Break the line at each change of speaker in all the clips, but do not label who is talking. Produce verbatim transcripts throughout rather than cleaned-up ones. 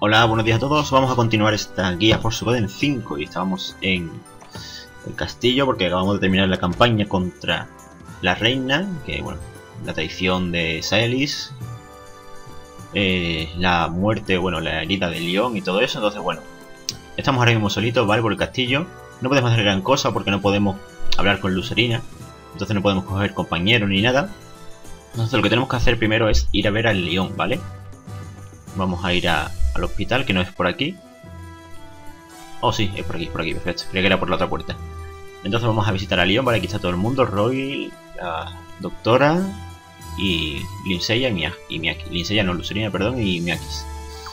Hola, buenos días a todos. Vamos a continuar esta guía por Suikoden cinco y estábamos en el castillo porque acabamos de terminar la campaña contra la reina, que bueno, la traición de Saelis, eh, la muerte, bueno, la herida de Leon y todo eso. Entonces bueno, estamos ahora mismo solitos, ¿vale? Por el castillo. No podemos hacer gran cosa porque no podemos hablar con Lucerina, entonces no podemos coger compañero ni nada. Entonces lo que tenemos que hacer primero es ir a ver al Leon, ¿vale? Vamos a ir a, al hospital, que no es por aquí. Oh, sí, es por aquí, por aquí, perfecto. Creía que era por la otra puerta. Entonces vamos a visitar a Leon, ¿vale? Aquí está todo el mundo. Roy, la doctora y Linseiya y, Mia y Miyaki. Linseiya no, Lucerina, perdón, y Miyakis.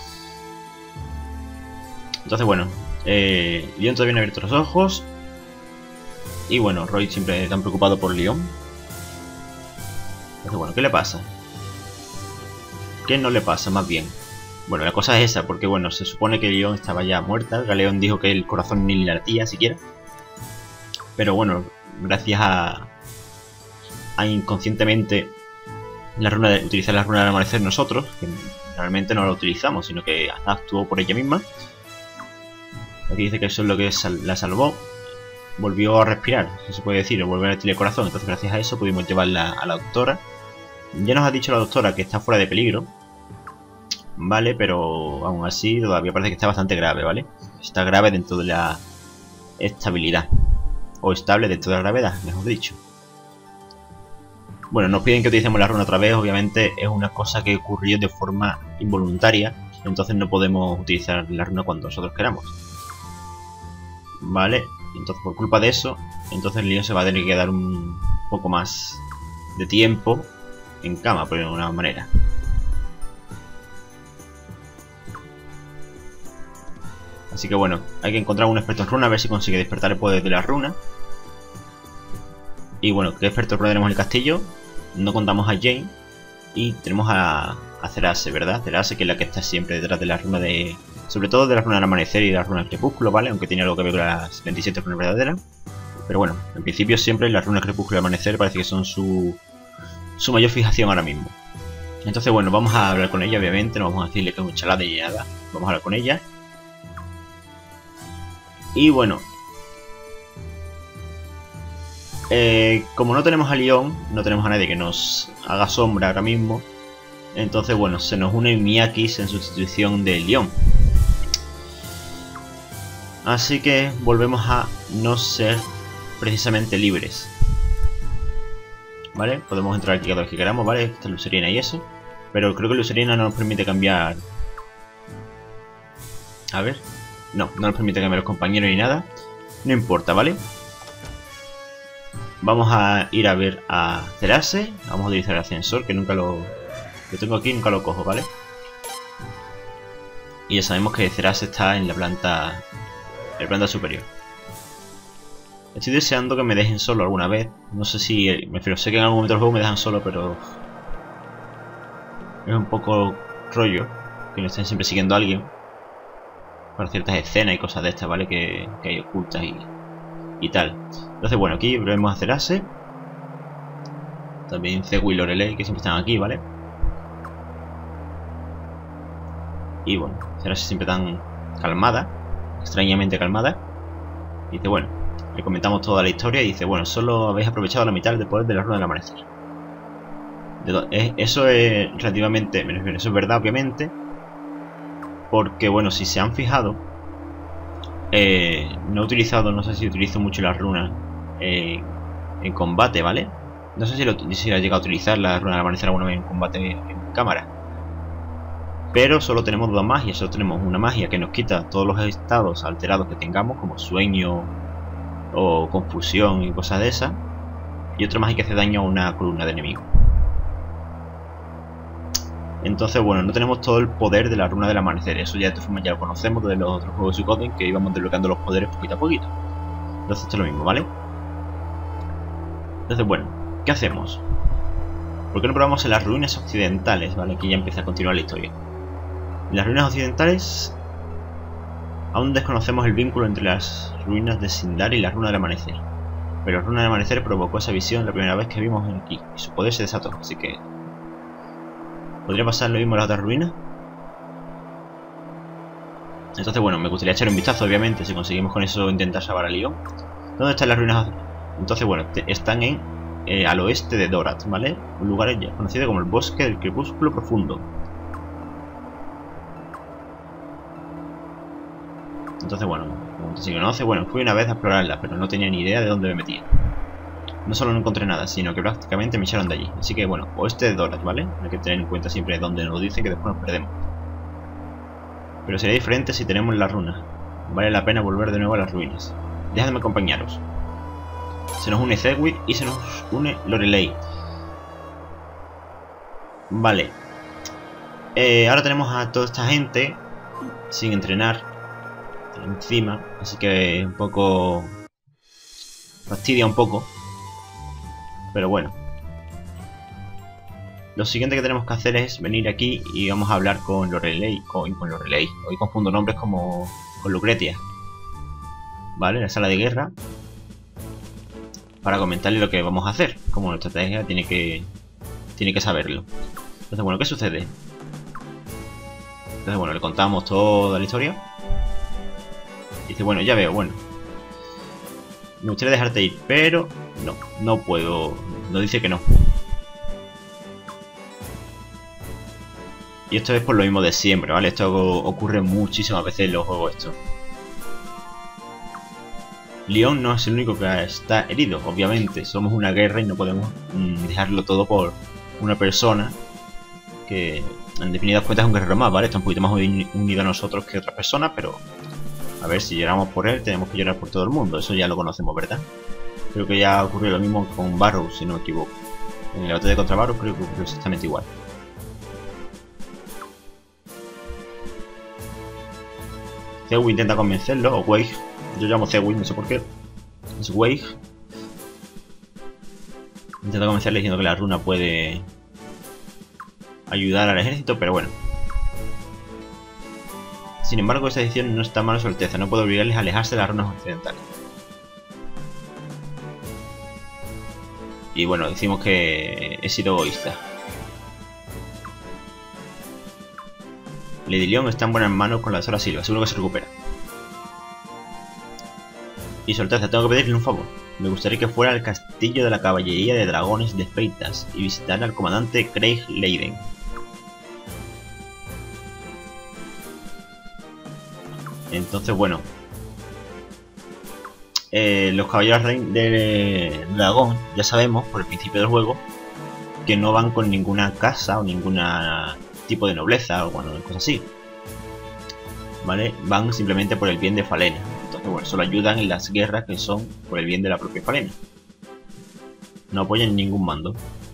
Entonces, bueno, eh, Leon todavía no ha abierto los ojos. Y bueno, Roy siempre tan preocupado por Leon. Entonces, bueno, ¿qué le pasa? ¿Qué no le pasa, más bien? Bueno, la cosa es esa, porque bueno, se supone que Leon estaba ya muerta. Galeón dijo que el corazón ni le latía siquiera. Pero bueno, gracias a, a inconscientemente la runa de, utilizar la runa del amanecer nosotros, que realmente no la utilizamos, sino que actuó por ella misma. Aquí dice que eso es lo que sal, la salvó. Volvió a respirar, si se puede decir, o volver a latir el corazón. Entonces gracias a eso pudimos llevarla a la doctora. Ya nos ha dicho la doctora que está fuera de peligro, vale, pero aún así todavía parece que está bastante grave, ¿vale? Está grave dentro de la estabilidad, o estable dentro de la gravedad, mejor dicho. Bueno, nos piden que utilicemos la runa otra vez. Obviamente es una cosa que ocurrió de forma involuntaria, entonces no podemos utilizar la runa cuando nosotros queramos, vale. Entonces por culpa de eso, entonces Leon se va a tener que dar un poco más de tiempo en cama, por de alguna manera. Así que bueno, hay que encontrar un experto en runa, a ver si consigue despertar el poder de la runa. Y bueno, ¿qué experto en runa tenemos en el castillo? No contamos a Jane. Y tenemos a, a Cerase, ¿verdad? Cerase, que es la que está siempre detrás de la runa de... Sobre todo de la runa del amanecer y de la runa del crepúsculo, ¿vale? Aunque tiene algo que ver con las veintisiete runas verdaderas. Pero bueno, en principio siempre la runa del crepúsculo y el amanecer parece que son su... su mayor fijación ahora mismo. Entonces bueno, vamos a hablar con ella, obviamente. No vamos a decirle que es un chalada y nada. Vamos a hablar con ella. Y bueno, eh, como no tenemos a Leon, no tenemos a nadie que nos haga sombra ahora mismo. Entonces bueno, se nos une Miyakis en sustitución de Leon. Así que volvemos a no ser precisamente libres, ¿vale? Podemos entrar aquí cada vez que queramos, ¿vale? Esta Lucerina y eso. Pero creo que Lucerina no nos permite cambiar. A ver. No, no nos permite cambiar los compañeros ni nada. No importa, ¿vale? Vamos a ir a ver a Cerase. Vamos a utilizar el ascensor, que nunca lo... Lo tengo aquí y nunca lo cojo, ¿vale? Y ya sabemos que Cerase está en la planta... En la planta superior. Estoy deseando que me dejen solo alguna vez. No sé si... Me refiero, sé que en algún momento del juego me dejan solo, pero... Es un poco rollo que no estén siempre siguiendo a alguien para ciertas escenas y cosas de estas, ¿vale? Que, que hay ocultas y, y tal. Entonces bueno, aquí volvemos a Cerase. También Zegu y Lorelei, que siempre están aquí, ¿vale? Y bueno, Cerase siempre tan calmada, extrañamente calmada. Y dice, bueno, le comentamos toda la historia y dice, bueno, solo habéis aprovechado la mitad del poder de la runa del amanecer. Eso es relativamente, eso es verdad, obviamente. Porque bueno, si se han fijado, eh, no he utilizado, no sé si utilizo mucho las runas eh, en combate, ¿vale? No sé si, lo, si he llegado a utilizar la runa del amanecer alguna vez en combate en cámara. Pero solo tenemos dos magias. Solo tenemos una magia que nos quita todos los estados alterados que tengamos, como sueño o confusión y cosas de esas. Y otra magia que hace daño a una columna de enemigos. Entonces bueno, no tenemos todo el poder de la runa del amanecer. Eso ya de todas formas ya lo conocemos de los otros juegos de Suikoden, que íbamos desbloqueando los poderes poquito a poquito. Entonces esto es lo mismo, ¿vale? Entonces bueno, ¿qué hacemos? ¿Por qué no probamos en las ruinas occidentales? ¿Vale? Aquí ya empieza a continuar la historia. En las ruinas occidentales aún desconocemos el vínculo entre las ruinas de Sindar y la runa del amanecer. Pero la runa del amanecer provocó esa visión la primera vez que vimos aquí, y su poder se desató, así que... ¿Podría pasar lo mismo en las otras ruinas? Entonces, bueno, me gustaría echar un vistazo, obviamente, si conseguimos con eso intentar salvar a Leon. ¿Dónde están las ruinas? Entonces, bueno, están en eh, al oeste de Dorat, ¿vale? Un lugar ya conocido como el Bosque del Crepúsculo Profundo. Entonces, bueno, como se conoce, bueno, fui una vez a explorarla, pero no tenía ni idea de dónde me metía. No solo no encontré nada, sino que prácticamente me echaron de allí. Así que, bueno, oeste de Dorat, ¿vale? Hay que tener en cuenta siempre donde nos dicen que después nos perdemos. Pero sería diferente si tenemos las runas. Vale la pena volver de nuevo a las ruinas. Dejadme acompañaros. Se nos une Cegwyn y se nos une Lorelei. Vale. Eh, ahora tenemos a toda esta gente sin entrenar encima, así que un poco fastidia un poco, pero bueno. Lo siguiente que tenemos que hacer es venir aquí y vamos a hablar con Lorelei, con, con Lorelei. Hoy confundo nombres como con Lucretia. Vale, la sala de guerra, para comentarle lo que vamos a hacer. Como nuestra estrategia tiene que tiene que saberlo. Entonces, bueno, ¿qué sucede? Entonces, bueno, le contamos toda la historia. Dice, bueno, ya veo, bueno, me gustaría dejarte ir, pero no, no puedo. Nos dice que no. Y esto es por lo mismo de siempre, ¿vale? Esto ocurre muchísimas veces en los juegos estos. Leon no es el único que está herido, obviamente. Somos una guerra y no podemos mm, dejarlo todo por una persona que, en definidas cuentas, es un guerrero más, ¿vale? Está un poquito más unido a nosotros que otras personas, pero a ver, si lloramos por él, tenemos que llorar por todo el mundo. Eso ya lo conocemos, ¿verdad? Creo que ya ocurrió lo mismo con Barrow, si no me equivoco. En el batalla contra Barrow creo que ocurrió exactamente igual. Cegwyn intenta convencerlo, o Weig. Yo llamo Cegwyn, no sé por qué. Es Weig. Intenta convencerle diciendo que la runa puede ayudar al ejército, pero bueno. Sin embargo, esta decisión no está mal a su alteza. No puedo obligarles a alejarse de las runas occidentales. Y bueno, decimos que he sido egoísta. Lady Leon está en buenas manos con la Sora Silva. Seguro que se recupera. Y su alteza, tengo que pedirle un favor. Me gustaría que fuera al castillo de la caballería de dragones de Freitas y visitar al comandante Craig Leiden. Entonces, bueno, eh, los caballeros de dragón, ya sabemos por el principio del juego que no van con ninguna casa o ningún tipo de nobleza o bueno, cosas así, ¿vale? Van simplemente por el bien de Falena. Entonces, bueno, solo ayudan en las guerras que son por el bien de la propia Falena. No apoyan ningún mando.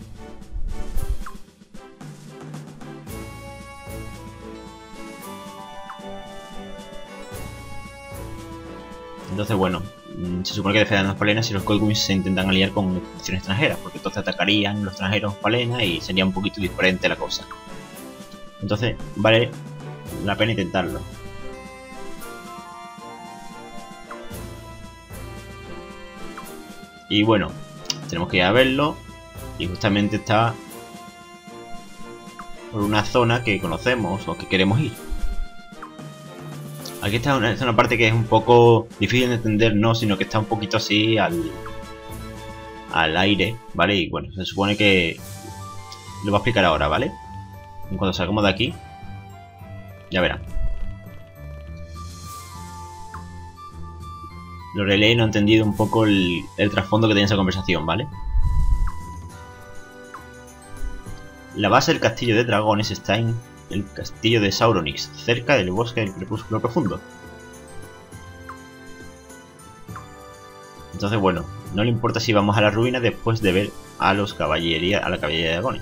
Entonces, bueno, se supone que defenderán a Falena si los Colguins se intentan aliar con naciones extranjeras, porque entonces atacarían los extranjeros Falena y sería un poquito diferente la cosa. Entonces, vale la pena intentarlo. Y bueno, tenemos que ir a verlo, y justamente está por una zona que conocemos o que queremos ir. Aquí está una, está una parte que es un poco difícil de entender, no, sino que está un poquito así al, al aire, ¿vale? Y bueno, se supone que lo voy a explicar ahora, ¿vale? En cuanto salgamos de aquí, ya verán. Lorelei no ha entendido un poco el, el trasfondo que tiene esa conversación, ¿vale? La base del castillo de dragones está en el castillo de Sauronix, cerca del bosque del Crepúsculo Profundo. Entonces, bueno, no le importa si vamos a la ruina después de ver a los caballería, a la caballería de dragones.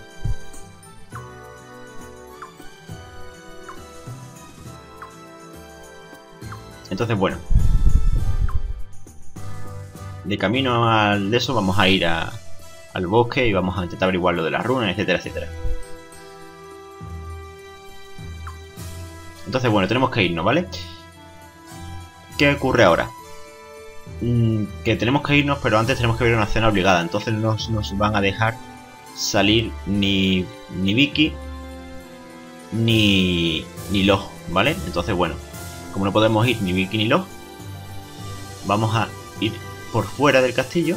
Entonces, bueno, de camino al de eso vamos a ir a, al bosque y vamos a intentar averiguar lo de las runas, etcétera, etcétera. Entonces, bueno, tenemos que irnos, ¿vale? ¿Qué ocurre ahora? Mm, que tenemos que irnos, pero antes tenemos que ver una cena obligada. Entonces no nos van a dejar salir ni, ni Vicky ni, ni Log, ¿vale? Entonces, bueno, como no podemos ir ni Vicky ni Log, vamos a ir por fuera del castillo,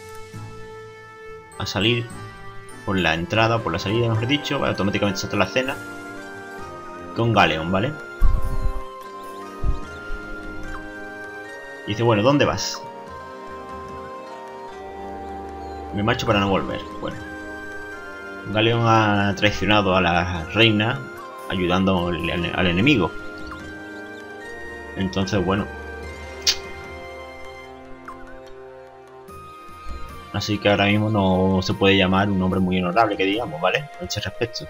a salir por la entrada o por la salida, mejor dicho, ¿vale? Automáticamente salta la escena con Galeon, ¿vale? Y dice, bueno, ¿dónde vas? Me marcho para no volver. Bueno, Galeon ha traicionado a la reina ayudando al, al enemigo. Entonces, bueno, así que ahora mismo no se puede llamar un hombre muy honorable, que digamos, ¿vale? En ese respecto.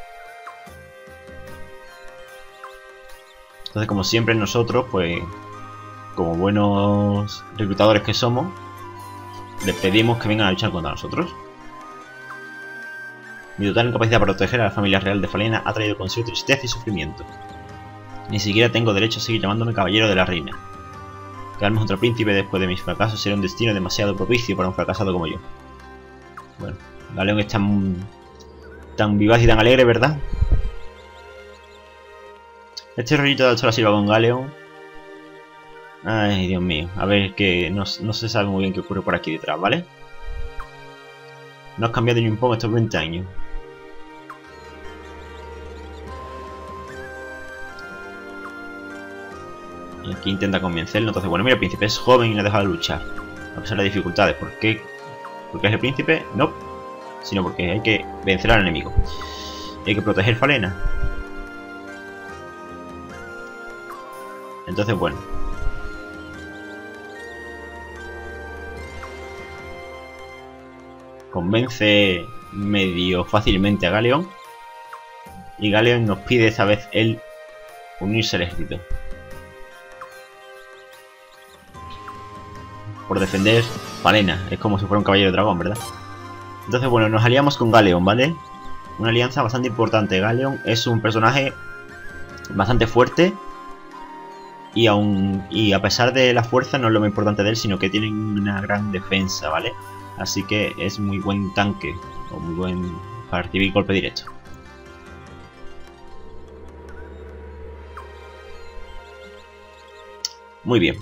Entonces, como siempre, nosotros, pues, como buenos reclutadores que somos, les pedimos que vengan a luchar contra nosotros. Mi total incapacidad para proteger a la familia real de Falena ha traído consigo tristeza y sufrimiento. Ni siquiera tengo derecho a seguir llamándome caballero de la reina. Quedarme contra el príncipe después de mis fracasos sería un destino demasiado propicio para un fracasado como yo. Bueno, Galeon es tan, tan vivaz y tan alegre, ¿verdad? Este rollito de Alto la Silva con Galeon. Ay, Dios mío. A ver, que no, no se sabe muy bien qué ocurre por aquí detrás, ¿vale? No has cambiado ni un poco estos veinte años. Y aquí intenta convencerlo. Entonces, bueno, mira, el príncipe es joven y le ha dejado de luchar, a pesar de las dificultades. ¿Por qué? ¿Porque es el príncipe? No. Sino porque hay que vencer al enemigo. Hay que proteger Falena. Entonces, bueno. Convence medio fácilmente a Galeon. Y Galeon nos pide esta vez él unirse al ejército. Por defender Falena. Es como si fuera un caballero dragón, ¿verdad? Entonces, bueno, nos aliamos con Galeon, ¿vale? Una alianza bastante importante. Galeon es un personaje bastante fuerte. Y aún y a pesar de la fuerza no es lo más importante de él, sino que tiene una gran defensa, ¿vale? Así que es muy buen tanque. O muy buen para recibir golpe directo. Muy bien.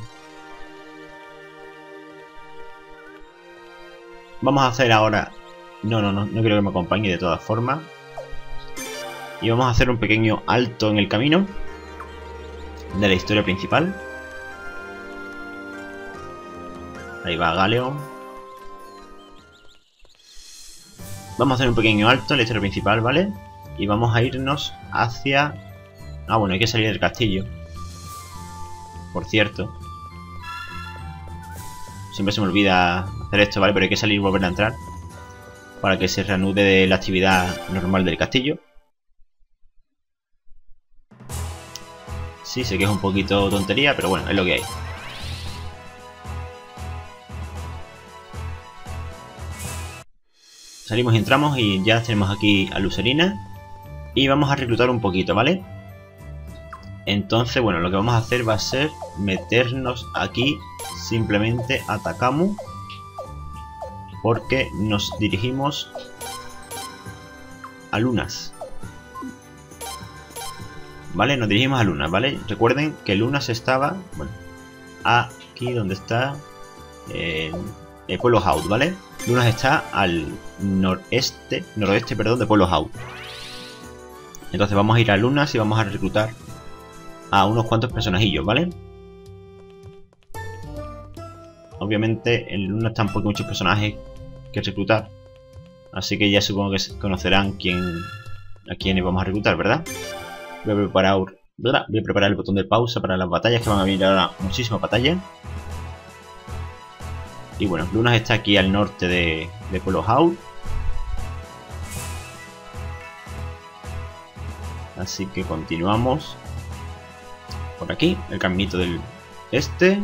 Vamos a hacer ahora... No, no, no, no quiero que me acompañe de todas formas. Y vamos a hacer un pequeño alto en el camino de la historia principal. Ahí va Galeon. Vamos a hacer un pequeño alto en la historia principal, ¿vale? Y vamos a irnos hacia... Ah, bueno, hay que salir del castillo. Por cierto. Siempre se me olvida hacer esto, ¿vale? Pero hay que salir y volver a entrar para que se reanude la actividad normal del castillo. Sí, sé que es un poquito tontería, pero bueno, es lo que hay. Salimos y entramos y ya tenemos aquí a Lucerina. Y vamos a reclutar un poquito, ¿vale? Entonces, bueno, lo que vamos a hacer va a ser meternos aquí. Simplemente atacamos. Porque nos dirigimos a Lunas. Vale, nos dirigimos a Lunas, ¿vale? Recuerden que Lunas estaba, bueno, aquí donde está eh, el pueblo Haut, ¿vale? Lunas está al noreste, noroeste, perdón, de pueblo Haut. Entonces vamos a ir a Lunas y vamos a reclutar a unos cuantos personajillos, ¿vale? Obviamente en Lunas tampoco hay muchos personajes que reclutar, así que ya supongo que conocerán quién, a quiénes vamos a reclutar, ¿verdad? Voy a preparar, ¿verdad? Voy a preparar el botón de pausa para las batallas, que van a venir ahora muchísimas batallas. Y bueno, Lunas está aquí al norte de, de Pueblo Haut. Así que continuamos por aquí, el caminito del este.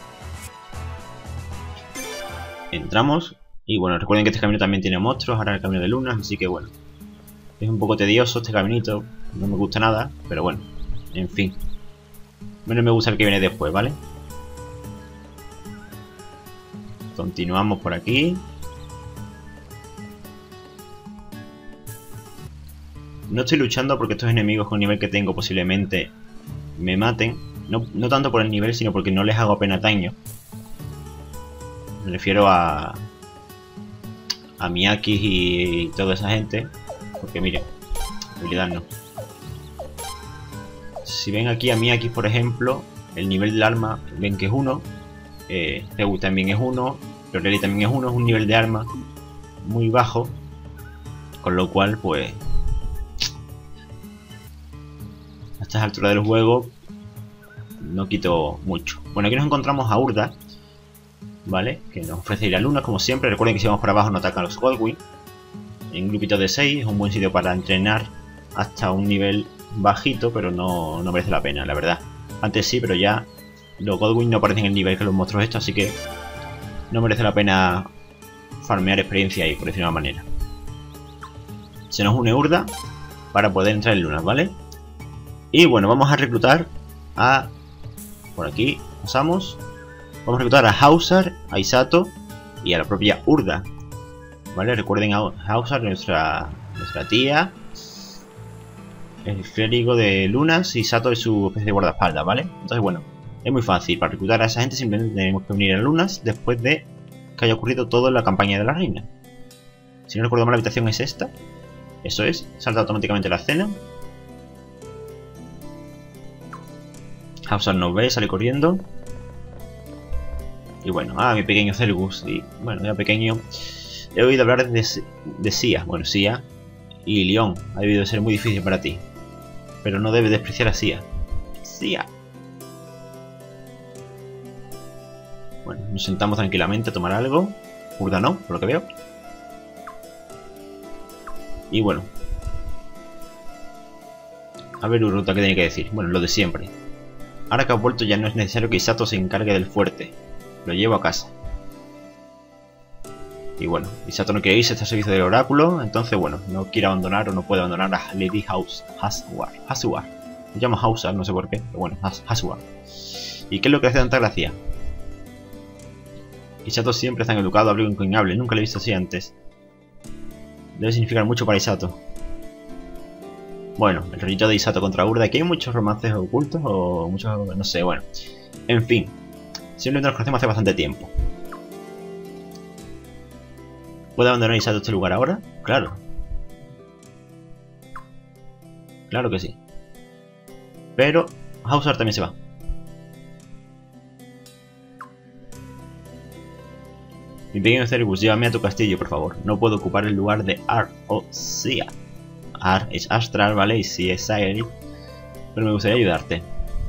Entramos. Y bueno, recuerden que este camino también tiene monstruos, ahora el camino de Lunas, así que bueno. Es un poco tedioso este caminito, no me gusta nada, pero bueno, en fin. Menos me gusta el que viene después, ¿vale? Continuamos por aquí. No estoy luchando porque estos enemigos con el nivel que tengo posiblemente me maten. No, no tanto por el nivel, sino porque no les hago apenas daño. Me refiero a... A Miyaki y toda esa gente. Porque mire, habilidad no. Si ven aquí a Miyaki, por ejemplo, el nivel del arma, ven que es uno. Eh, Tegu también es uno. Lorelei también es uno. Es un nivel de arma muy bajo. Con lo cual, pues... a estas alturas del juego no quito mucho. Bueno, aquí nos encontramos a Urda, ¿vale? Que nos ofrece ir a Luna, como siempre. Recuerden que si vamos por abajo no atacan los Goldwing. En grupitos de seis es un buen sitio para entrenar hasta un nivel bajito, pero no, no merece la pena, la verdad. Antes sí, pero ya los Goldwing no aparecen en el nivel que los monstruos estos, así que no merece la pena farmear experiencia ahí, por decirlo de una manera. Se nos une Urda para poder entrar en Lunas, ¿vale? Y bueno, vamos a reclutar a... por aquí, pasamos. Vamos a reclutar a Hauser, a Isato y a la propia Urda, ¿vale? Recuerden a Hauser, nuestra, nuestra tía, el clérigo de Lunas, y Isato es su especie de guardaespaldas, ¿vale? Entonces bueno, es muy fácil. Para reclutar a esa gente simplemente tenemos que venir a Lunas después de que haya ocurrido todo en la campaña de la reina. Si no recuerdo mal, la habitación es esta. Eso es, salta automáticamente la escena. Hauser nos ve, sale corriendo. Y bueno, ah, mi pequeño Celgus. Y bueno, ya pequeño. He oído hablar de, de Sia. Bueno, Sia y Leon. Ha debido ser muy difícil para ti. Pero no debes despreciar a Sia. Sia. Bueno, nos sentamos tranquilamente a tomar algo. Urda no, por lo que veo. Y bueno. A ver, Urruta, ¿qué tiene que decir? Bueno, lo de siempre. Ahora que has vuelto ya no es necesario que Isato se encargue del fuerte. Lo llevo a casa. Y bueno, Isato no quiere irse, está al servicio del oráculo. Entonces bueno, no quiere abandonar o no puede abandonar a Lady House Hasuar. Hasuar. Me llamo Hauser, no sé por qué, pero bueno, Has Hasuar. ¿Y qué es lo que hace tanta gracia? Isato siempre es tan educado, abrigo incognable. Nunca lo he visto así antes. Debe significar mucho para Isato. Bueno, el rollito de Isato contra Urda. Aquí hay muchos romances ocultos o muchos... no sé, bueno. En fin. Simplemente nos conocemos hace bastante tiempo. ¿Puede abandonar Isato este lugar ahora? Claro. Claro que sí. Pero Hauser también se va. Mi pequeño Celgus, llévame a tu castillo, por favor. No puedo ocupar el lugar de Ar o Sia. Ar es Astral, ¿vale? Y Sia es Saeri. Pero me gustaría ayudarte.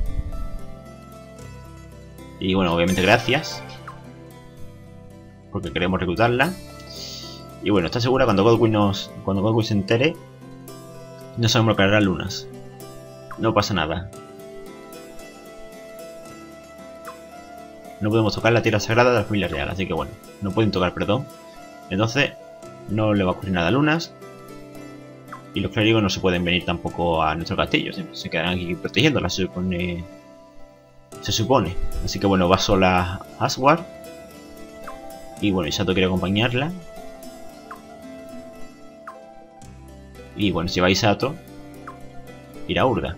Y bueno, obviamente gracias. Porque queremos reclutarla. Y bueno, está segura cuando Goldwing nos. Cuando Goldwing se entere. No sabemos bloquear las lunas. No pasa nada. No podemos tocar la tierra sagrada de la familia real, así que bueno, no pueden tocar, perdón. Entonces, no le va a ocurrir nada a Lunas. Y los clérigos no se pueden venir tampoco a nuestro castillo, se quedarán aquí protegiéndola, se supone. Se supone. Así que bueno, va sola Aswar. Y bueno, Isato quiere acompañarla. Y bueno, si va Isato, irá Urda.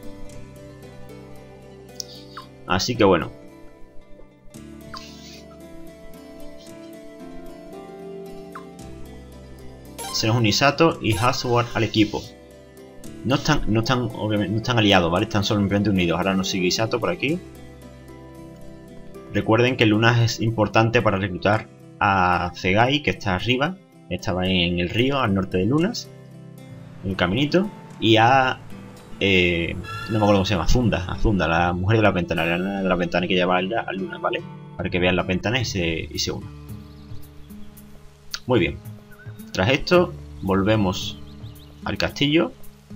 Así que bueno. Se nos une Isato y Hasuar al equipo. No están, no están, obviamente, no están aliados, ¿vale? Están solamente unidos. Ahora nos sigue Isato por aquí. Recuerden que Lunas es importante para reclutar a Zegai, que está arriba. Estaba en el río, al norte de Lunas. En el caminito. Y a... Eh, no me acuerdo cómo se llama. Zunda. A Zunda, la mujer de la ventana. La nana de la ventana que lleva a Lunas, ¿vale? Para que vean la ventana y se, y se unan. Muy bien. Tras esto, volvemos al castillo.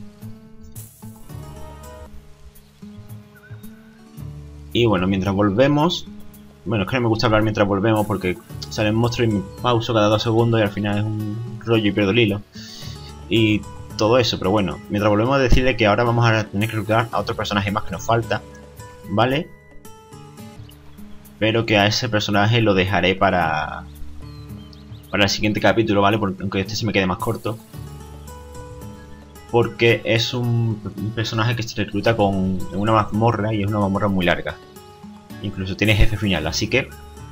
Y bueno, mientras volvemos... Bueno, es que no me gusta hablar mientras volvemos porque salen monstruos y me pauso cada dos segundos y al final es un rollo y pierdo el hilo. Y todo eso, pero bueno, mientras volvemos a decirle que ahora vamos a tener que reclutar a otro personaje más que nos falta, ¿vale? Pero que a ese personaje lo dejaré para... Para el siguiente capítulo, ¿vale? Porque aunque este se me quede más corto. porque es un, un personaje que se recluta con una mazmorra y es una mazmorra muy larga. Incluso tiene jefe final, así que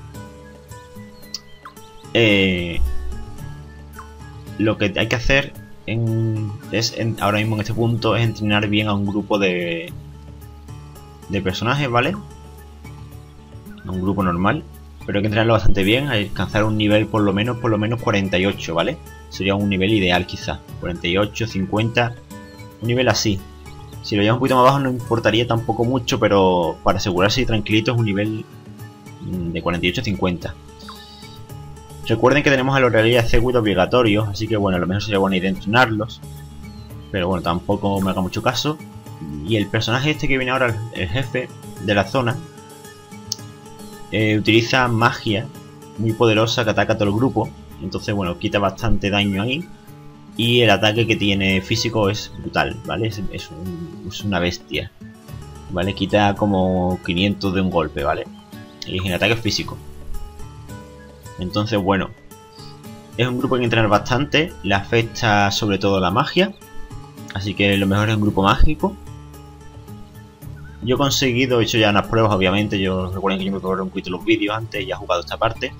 eh, lo que hay que hacer en, es en, ahora mismo en este punto es entrenar bien a un grupo de, de personajes, ¿vale? A un grupo normal, pero hay que entrenarlo bastante bien, alcanzar un nivel por lo menos, por lo menos cuarenta y ocho, ¿vale? Sería un nivel ideal quizá, cuarenta y ocho, cincuenta, un nivel así. Si lo llevas un poquito más bajo no importaría tampoco mucho, pero para asegurarse y tranquilito es un nivel de cuarenta y ocho a cincuenta. Recuerden que tenemos a los realidad circuit obligatorios, así que bueno, a lo mejor sería buena idea entrenarlos. Pero bueno, tampoco me haga mucho caso. Y el personaje este que viene ahora, el jefe de la zona, eh, utiliza magia muy poderosa que ataca a todo el grupo. Entonces bueno, quita bastante daño ahí. Y el ataque que tiene físico es brutal, ¿vale? Es, es, un, es una bestia, ¿vale? Quita como quinientos de un golpe, ¿vale? Y en ataque físico. Entonces, bueno, es un grupo que hay que entrenar bastante. Le afecta sobre todo la magia, así que lo mejor es un grupo mágico. Yo he conseguido, he hecho ya unas pruebas, obviamente. Yo recuerden que yo me cobré un poquito los vídeos antes y ya he jugado esta parte.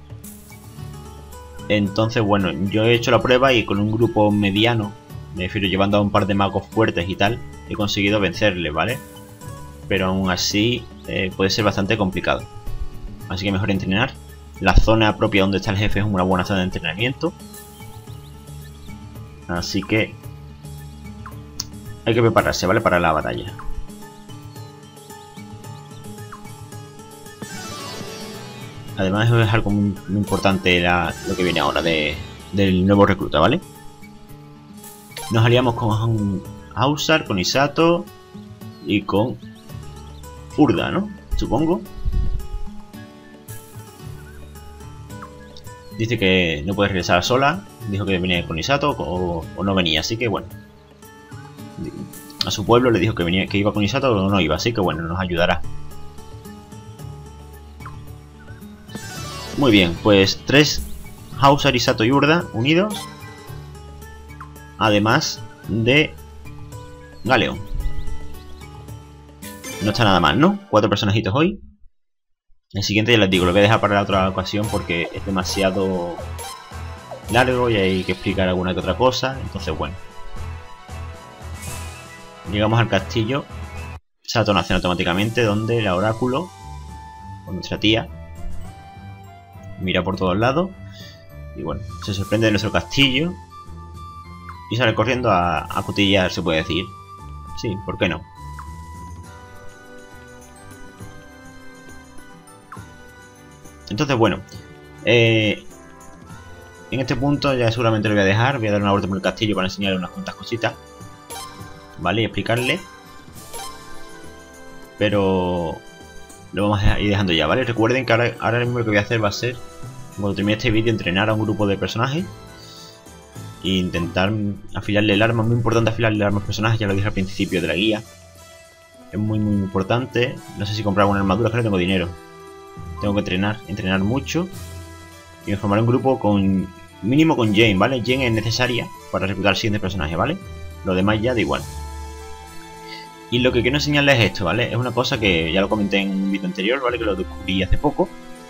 Entonces, bueno, yo he hecho la prueba y con un grupo mediano, me refiero llevando a un par de magos fuertes y tal, he conseguido vencerle, ¿vale? Pero aún así eh, puede ser bastante complicado. Así que mejor entrenar. La zona propia donde está el jefe es una buena zona de entrenamiento. Así que hay que prepararse, ¿vale? Para la batalla. Además es algo muy, muy importante la, lo que viene ahora de, del nuevo recluta, ¿vale? Nos aliamos con Ausar, con Isato y con Urda, ¿no? Supongo. Dice que no puede regresar sola. Dijo que venía con Isato o, o no venía, así que bueno. A su pueblo le dijo que venía, que iba con Isato o no iba, así que bueno, nos ayudará. Muy bien, pues tres Ausar, Isato y Urda unidos. Además de Galeón. No está nada mal, ¿no? Cuatro personajitos hoy. El siguiente ya les digo, lo voy a dejar para la otra ocasión porque es demasiado largo y hay que explicar alguna que otra cosa. Entonces, bueno. Llegamos al castillo. Se nace automáticamente donde el oráculo, con nuestra tía, mira por todos lados. Y bueno, se sorprende de nuestro castillo. Y sale corriendo a, a cotillar, se puede decir. Sí, ¿por qué no? Entonces, bueno, eh, en este punto ya seguramente lo voy a dejar. Voy a dar una vuelta por el castillo para enseñarle unas cuantas cositas, ¿vale? Y explicarle. Pero lo vamos a ir dejando ya, ¿vale? Recuerden que ahora, ahora mismo lo que voy a hacer va a ser, cuando termine este vídeo, entrenar a un grupo de personajes e intentar afilarle el arma. Muy importante afilarle el arma a los personajes, ya lo dije al principio de la guía. Es muy muy importante. No sé si comprar una armadura, que no tengo dinero. Tengo que entrenar, entrenar mucho. Y me formaré un grupo con mínimo con Jane, ¿vale? Jane es necesaria para reclutar al siguiente personaje, ¿vale? Lo demás ya da igual. Y lo que quiero enseñarles es esto, ¿vale? Es una cosa que ya lo comenté en un vídeo anterior, ¿vale? Que lo descubrí hace poco.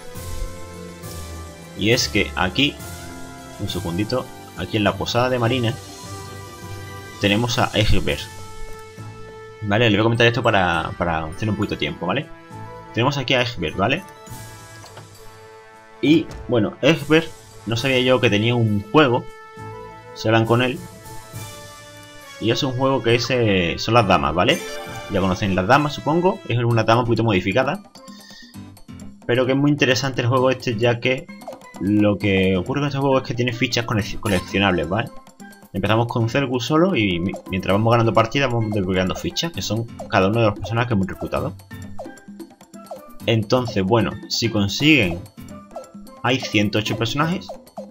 Y es que aquí, un segundito, aquí en la posada de Marina tenemos a Egbert, ¿vale? Le voy a comentar esto para, para hacer un poquito de tiempo, ¿vale? Tenemos aquí a Egbert, ¿vale? Y, bueno, Egbert, no sabía yo que tenía un juego. Se hablan con él. Y es un juego que es, eh, son las damas, ¿vale? Ya conocen las damas, supongo. Es una dama un poquito modificada. Pero que es muy interesante el juego este, ya que lo que ocurre con este juego es que tiene fichas coleccionables, ¿vale? Empezamos con Zergus solo y mientras vamos ganando partidas vamos desbloqueando fichas, que son cada uno de los personajes que hemos reclutado. Entonces, bueno, si consiguen... Hay ciento ocho personajes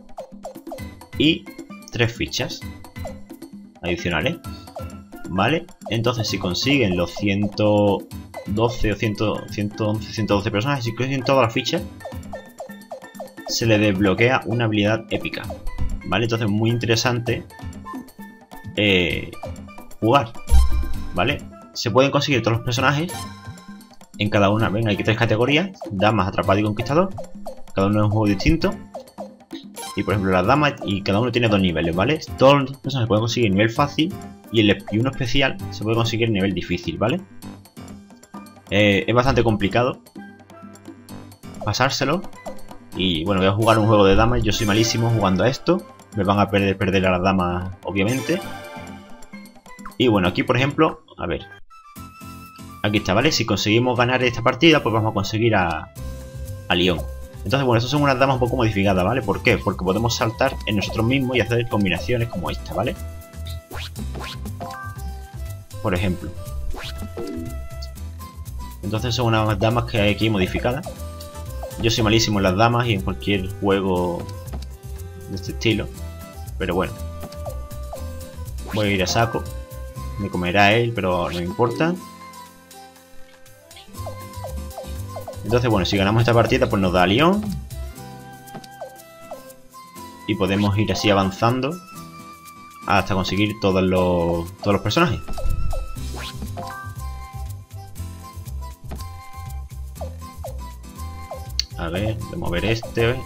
y tres fichas adicionales, ¿vale? Entonces, si consiguen los ciento doce o cien, ciento once, ciento doce personajes, si consiguen todas las fichas, se le desbloquea una habilidad épica, ¿vale? Entonces, muy interesante eh, jugar, ¿vale? Se pueden conseguir todos los personajes en cada una. Ven, hay tres categorías: damas, atrapado y conquistador. Cada uno es un juego distinto. Y por ejemplo las damas, y cada uno tiene dos niveles, ¿vale? Todos los personajes pueden conseguir nivel fácil y, el, y uno especial se puede conseguir nivel difícil, ¿vale? Eh, es bastante complicado pasárselo. Y bueno, voy a jugar un juego de damas. Yo soy malísimo jugando a esto. Me van a perder, perder a las damas, obviamente. Y bueno, aquí por ejemplo, a ver. Aquí está, ¿vale? Si conseguimos ganar esta partida, pues vamos a conseguir a, a León. Entonces, bueno, estas son unas damas un poco modificadas, ¿vale? ¿Por qué? Porque podemos saltar en nosotros mismos y hacer combinaciones como esta, ¿vale? Por ejemplo. Entonces son unas damas que hay aquí modificadas. Yo soy malísimo en las damas y en cualquier juego de este estilo. Pero bueno. Voy a ir a saco. Me comerá él, pero no me importa. Entonces, bueno, si ganamos esta partida, pues nos da León. Y podemos ir así avanzando hasta conseguir todos los, todos los personajes. A ver, de mover este.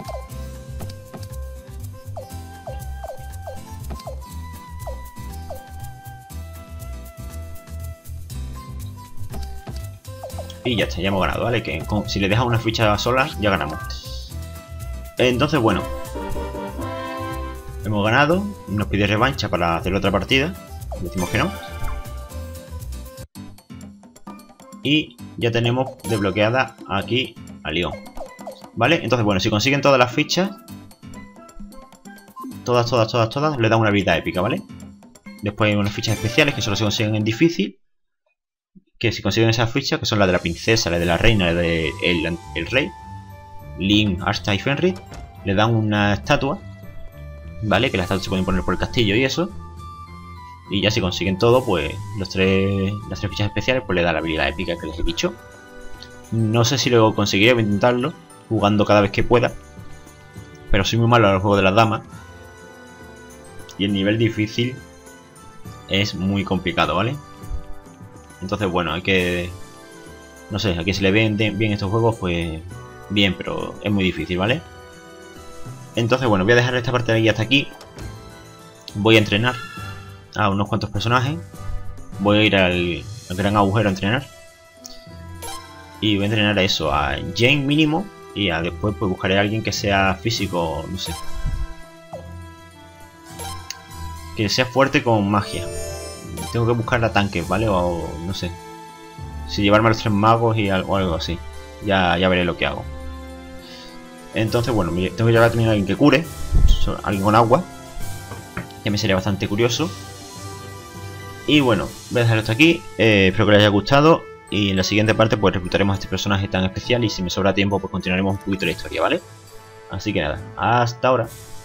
Y ya está, ya hemos ganado, ¿vale? Que con, si le dejas una ficha sola, ya ganamos. Entonces, bueno. Hemos ganado. Nos pide revancha para hacer otra partida. Decimos que no. Y ya tenemos desbloqueada aquí a León. ¿Vale? Entonces, bueno, si consiguen todas las fichas, todas, todas, todas, todas, le dan una habilidad épica, ¿vale? Después hay unas fichas especiales que solo se consiguen en difícil. Que si consiguen esas fichas, que son la de la princesa, la de la reina, la de el, el rey, Link, Asta y Fenrir, le dan una estatua, ¿vale? Que las estatuas se pueden poner por el castillo y eso. Y ya si consiguen todo, pues los tres, las tres fichas especiales, pues le da la habilidad épica que les he dicho. No sé si luego conseguiré, voy a intentarlo, jugando cada vez que pueda. Pero soy muy malo al juego de las damas. Y el nivel difícil es muy complicado, ¿vale? Entonces, bueno, hay que... No sé, a quien se le ven bien estos juegos, pues... Bien, pero es muy difícil, ¿vale? Entonces, bueno, voy a dejar esta parte de aquí hasta aquí. Voy a entrenar a unos cuantos personajes. Voy a ir al, al gran agujero a entrenar. Y voy a entrenar a eso, a Jane mínimo. Y a después pues buscaré a alguien que sea físico, no sé. Que sea fuerte con magia. Tengo que buscar a tanques, ¿vale? O no sé. Si llevarme a los tres magos y algo, algo así. Ya, ya veré lo que hago. Entonces, bueno, tengo que llevar a también a alguien que cure. Alguien con agua. Que me sería bastante curioso. Y bueno, voy a dejarlo hasta aquí. Eh, espero que les haya gustado. Y en la siguiente parte pues reclutaremos a este personaje tan especial. Y si me sobra tiempo pues continuaremos un poquito la historia, ¿vale? Así que nada, hasta ahora.